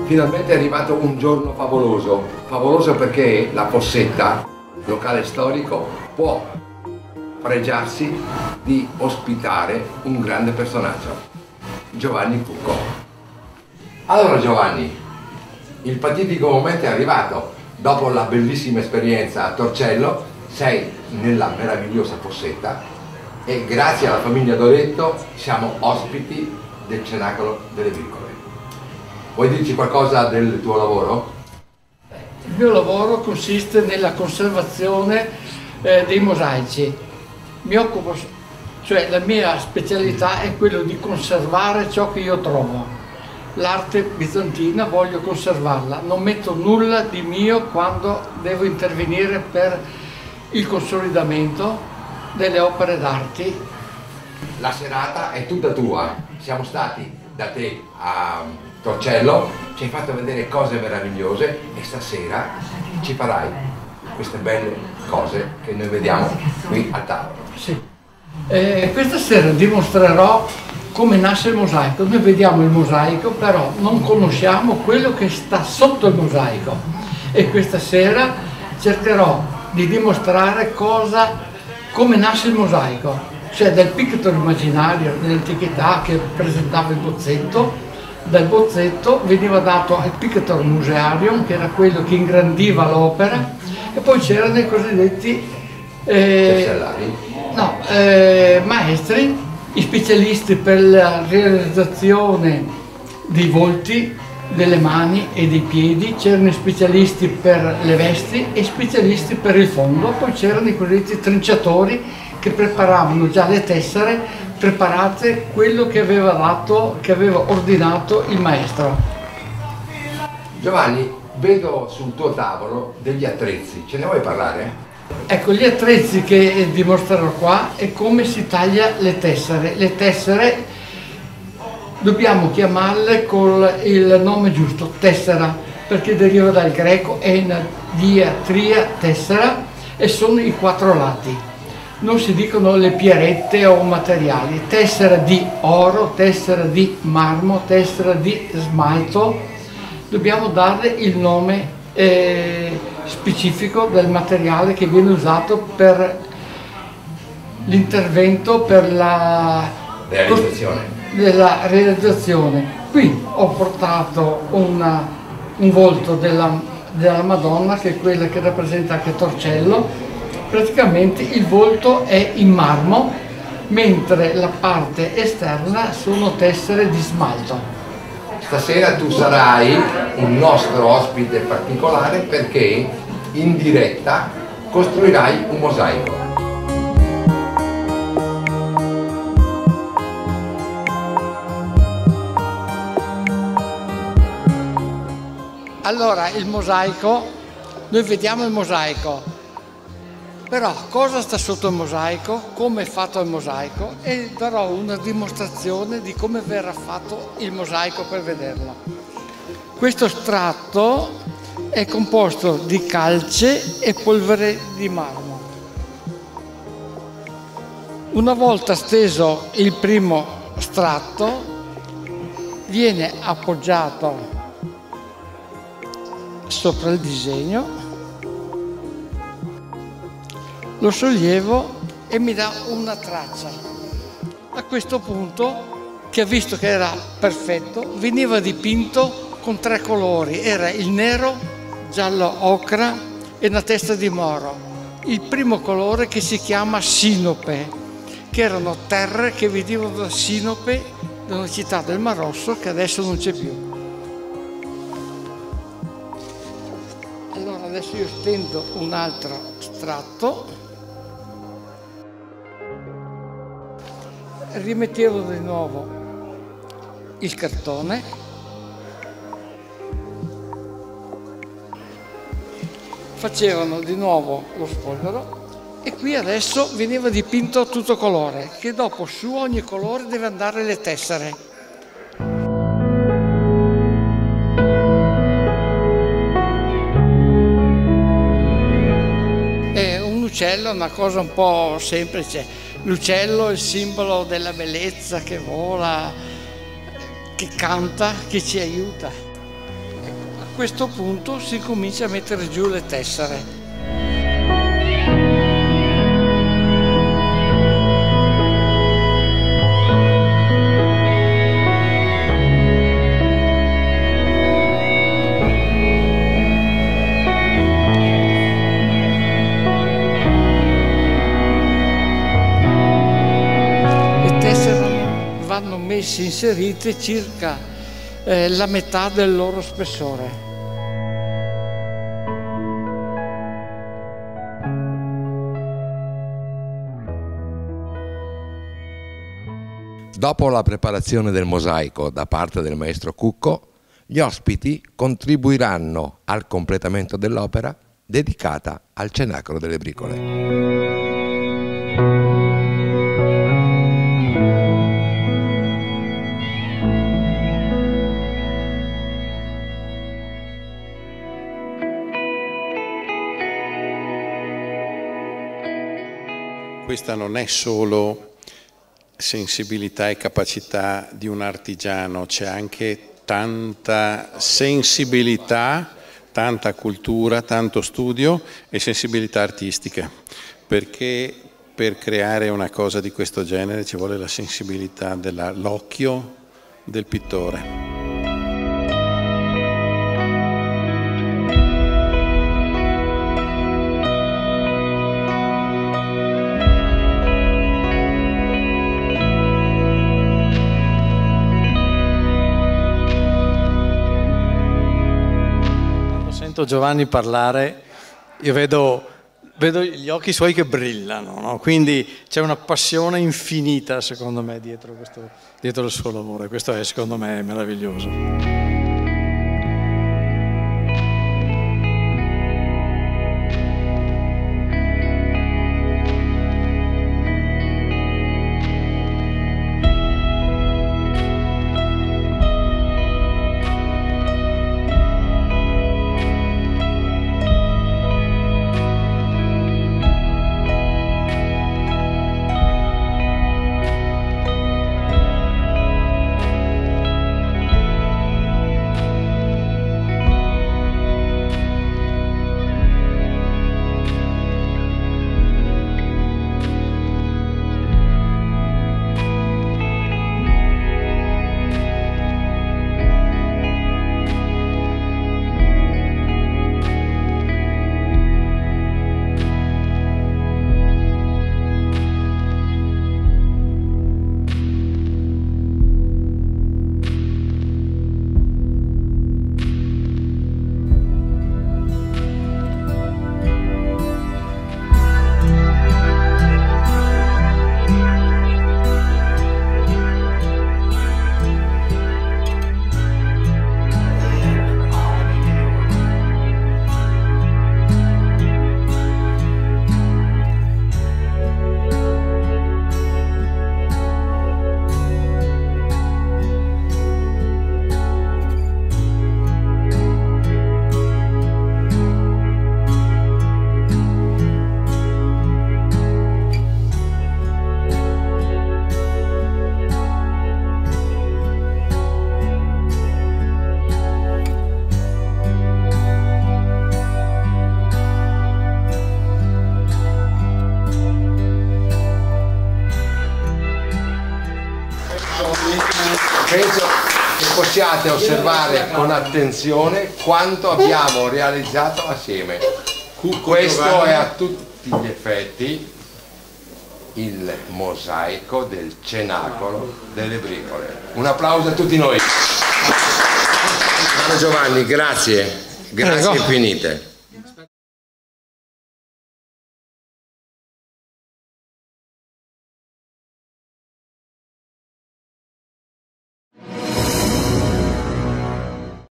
Finalmente è arrivato un giorno favoloso, favoloso perché la Fossetta, locale storico, può pregiarsi di ospitare un grande personaggio, Giovanni Cucco. Allora Giovanni, il fatidico momento è arrivato. Dopo la bellissima esperienza a Torcello, sei nella meravigliosa Fossetta e grazie alla famiglia Doretto siamo ospiti del Cenacolo delle Vicole. Vuoi dirci qualcosa del tuo lavoro? Il mio lavoro consiste nella conservazione dei mosaici. Mi occupo, cioè la mia specialità è quello di conservare ciò che io trovo. L'arte bizantina voglio conservarla, non metto nulla di mio quando devo intervenire per il consolidamento delle opere d'arte. La serata è tutta tua, siamo stati da te a Torcello, ci hai fatto vedere cose meravigliose e stasera ci farai queste belle cose che noi vediamo qui a tavola. Sì. Questa sera dimostrerò come nasce il mosaico. Noi vediamo il mosaico, però non conosciamo quello che sta sotto il mosaico e questa sera cercherò di dimostrare come nasce il mosaico, cioè dal pictore immaginario dell'antichità che presentava il bozzetto. Dal bozzetto veniva dato al pictore musearium, che era quello che ingrandiva l'opera, e poi c'erano i cosiddetti maestri, i specialisti per la realizzazione dei volti, delle mani e dei piedi, c'erano i specialisti per le vesti e specialisti per il fondo, poi c'erano i cosiddetti trinciatori che preparavano già le tessere preparate quello che aveva ordinato il maestro. Giovanni, vedo sul tuo tavolo degli attrezzi, ce ne vuoi parlare? Ecco, gli attrezzi che dimostrerò qua è come si taglia le tessere. Le tessere dobbiamo chiamarle con il nome giusto, tessera, perché deriva dal greco en, dia, tria, tessera, e sono i quattro lati. Non si dicono le pierette o materiali, tessera di oro, tessera di marmo, tessera di smalto, dobbiamo darle il nome specifico del materiale che viene usato per l'intervento, per la realizzazione. Qui ho portato un volto della Madonna, che è quella che rappresenta anche Torcello. Praticamente il volto è in marmo, mentre la parte esterna sono tessere di smalto. Stasera tu sarai un nostro ospite particolare perché in diretta costruirai un mosaico. Allora, il mosaico, noi vediamo il mosaico. Però cosa sta sotto il mosaico, come è fatto il mosaico, e darò una dimostrazione di come verrà fatto il mosaico per vederlo. Questo strato è composto di calce e polvere di marmo. Una volta steso il primo strato, viene appoggiato sopra il disegno, lo sollevo e mi dà una traccia. A questo punto, che ha visto che era perfetto, veniva dipinto con tre colori, era il nero, giallo ocra e una testa di moro. Il primo colore che si chiama sinope, che erano terre che venivano da Sinope, da una città del Mar Rosso che adesso non c'è più. Allora adesso io stendo un altro strato, rimettevo di nuovo il cartone, facevano di nuovo lo spolvero e qui adesso veniva dipinto tutto colore, che dopo su ogni colore deve andare le tessere. È un uccello, una cosa un po' semplice. L'uccello è il simbolo della bellezza, che vola, che canta, che ci aiuta. questo punto si comincia a mettere giù le tessere. Inserite circa la metà del loro spessore. Dopo la preparazione del mosaico da parte del maestro Cucco, gli ospiti contribuiranno al completamento dell'opera dedicata al Cenacolo delle Bricole. Questa non è solo sensibilità e capacità di un artigiano, c'è anche tanta sensibilità, tanta cultura, tanto studio e sensibilità artistica, perché per creare una cosa di questo genere ci vuole la sensibilità dell'occhio del pittore. Giovanni parlare, io vedo gli occhi suoi che brillano, no? Quindi c'è una passione infinita secondo me dietro il suo lavoro, e questo è secondo me meraviglioso. Penso che possiate osservare con attenzione quanto abbiamo realizzato assieme. Questo è a tutti gli effetti il mosaico del Cenacolo delle Bricole. Un applauso a tutti noi. Giovanni, grazie, grazie infinite.